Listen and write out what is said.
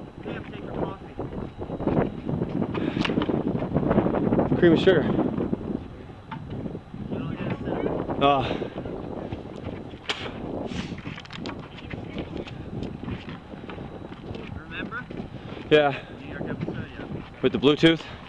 Cam, take your coffee. Cream and sugar. You don't get a sip. Oh. Remember? Yeah. New York episode, yeah. With the Bluetooth.